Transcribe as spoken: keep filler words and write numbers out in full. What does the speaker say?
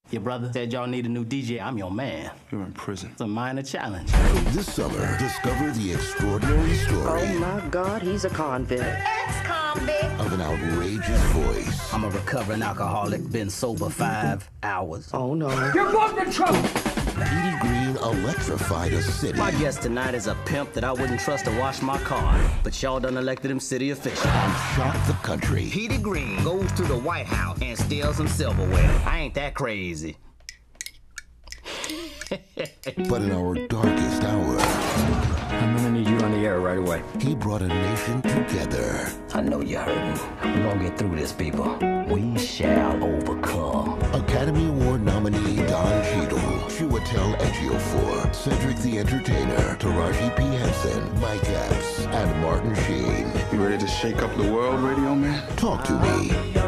Your brother said y'all need a new D J. I'm your man. You're in prison. It's a minor challenge. This summer, discover the extraordinary story. Oh my God, he's a convict. Ex-convict. Of an outrageous voice. I'm a recovering alcoholic, been sober five hours. Oh no. You're going to trouble! Petey Greene electrified a city. My guest tonight is a pimp that I wouldn't trust to wash my car, but y'all done elected him city official. And shocked the country. Petey Greene goes to the White House and steals some silverware. I ain't that crazy. But in our darkest hour, I'm gonna need you on the air right away. he brought a nation together. I know you're hurting. We're gonna get through this, people. We shall overcome. Academy Award nominee Don Cheadle, Chiwetel Ejiofor, Cedric the Entertainer, Taraji P. Henson, Mike Epps, and Martin Sheen. You ready to shake up the world, radio man? Talk to Me.